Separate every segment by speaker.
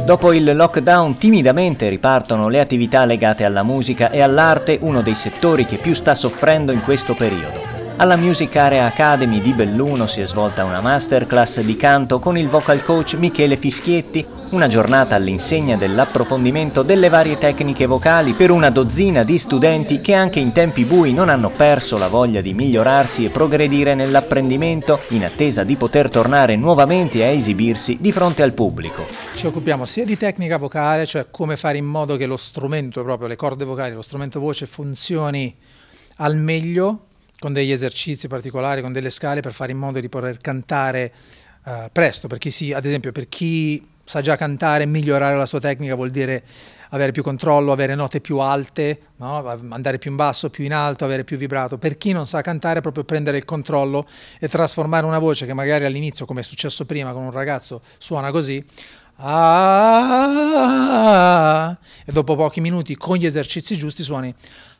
Speaker 1: Dopo il lockdown timidamente ripartono le attività legate alla musica e all'arte, uno dei settori che più sta soffrendo in questo periodo. Alla Music Area Academy di Belluno si è svolta una masterclass di canto con il vocal coach Michele Fischietti, una giornata all'insegna dell'approfondimento delle varie tecniche vocali per una dozzina di studenti che anche in tempi bui non hanno perso la voglia di migliorarsi e progredire nell'apprendimento in attesa di poter tornare nuovamente a esibirsi di fronte al pubblico.
Speaker 2: Ci occupiamo sia di tecnica vocale, cioè come fare in modo che lo strumento, proprio le corde vocali, lo strumento voce funzioni al meglio, con degli esercizi particolari, con delle scale per fare in modo di poter cantare presto, ad esempio per chi sa già cantare, migliorare la sua tecnica vuol dire avere più controllo, avere note più alte, no? Andare più in basso, più in alto, avere più vibrato. Per chi non sa cantare, proprio prendere il controllo e trasformare una voce che magari all'inizio, come è successo prima con un ragazzo, suona così, e dopo pochi minuti con gli esercizi giusti suoni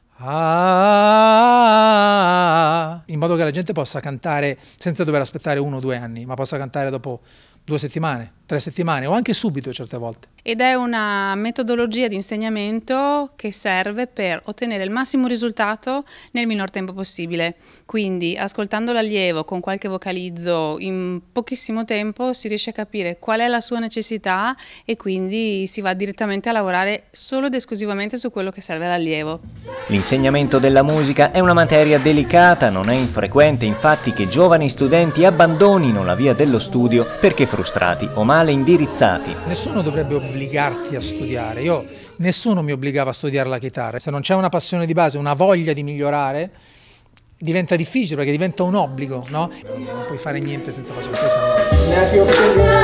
Speaker 2: in modo che la gente possa cantare senza dover aspettare 1 o 2 anni, ma possa cantare dopo 2 settimane, 3 settimane o anche subito certe volte.
Speaker 3: Ed è una metodologia di insegnamento che serve per ottenere il massimo risultato nel minor tempo possibile. Quindi ascoltando l'allievo con qualche vocalizzo in pochissimo tempo si riesce a capire qual è la sua necessità e quindi si va direttamente a lavorare solo ed esclusivamente su quello che serve all'allievo.
Speaker 1: L'insegnamento della musica è una materia delicata, non è infrequente infatti che giovani studenti abbandonino la via dello studio perché frustrati o male indirizzati.
Speaker 2: Nessuno dovrebbe obbligarti a studiare, nessuno mi obbligava a studiare la chitarra. Se non c'è una passione di base, una voglia di migliorare, diventa difficile perché diventa un obbligo, no? Non puoi fare niente senza passione.